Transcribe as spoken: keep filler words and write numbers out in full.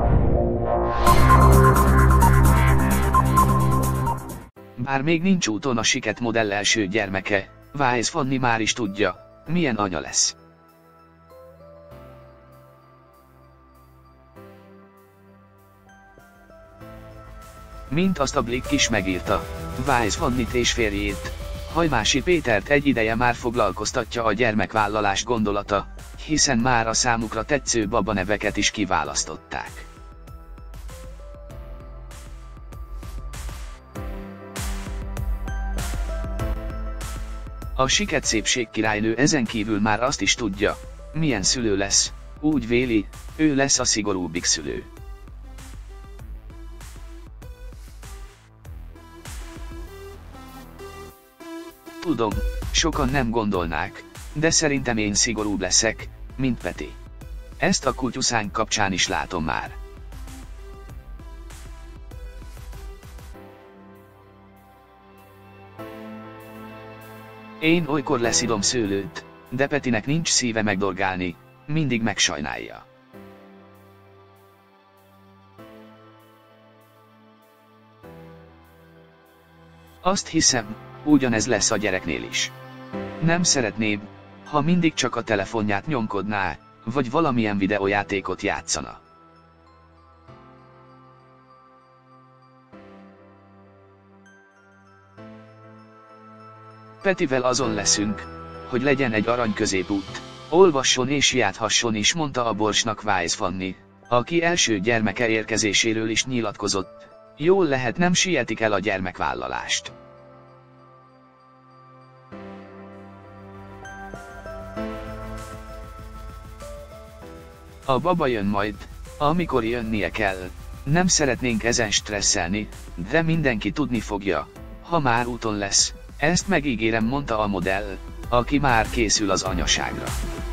Bár még nincs úton a Siket modell első gyermeke, Wise Fanny már is tudja, milyen anya lesz. Mint azt a Blick is megírta, Wise Fannyt és férjét, Hajmási Pétert egy ideje már foglalkoztatja a gyermekvállalás gondolata, hiszen már a számukra tetsző babaneveket is kiválasztották. A Siket szépségkirálynő ezen kívül már azt is tudja, milyen szülő lesz, úgy véli, ő lesz a szigorúbbik szülő. Tudom, sokan nem gondolnák, de szerintem én szigorúbb leszek, mint Peti. Ezt a kutyuszánk kapcsán is látom már. Én olykor leszidom szőlőt, de Petinek nincs szíve megdorgálni, mindig megsajnálja. Azt hiszem, ugyanez lesz a gyereknél is. Nem szeretném, ha mindig csak a telefonját nyomkodná, vagy valamilyen videójátékot játszana. Petivel azon leszünk, hogy legyen egy arany középút, olvasson és játhasson is, mondta a Borsnak Wise Fanny, aki első gyermeke érkezéséről is nyilatkozott, jól lehet nem sietik el a gyermekvállalást. A baba jön majd, amikor jönnie kell, nem szeretnénk ezen stresszelni, de mindenki tudni fogja, ha már úton lesz, ezt megígérem, mondta a modell, aki már készül az anyaságra.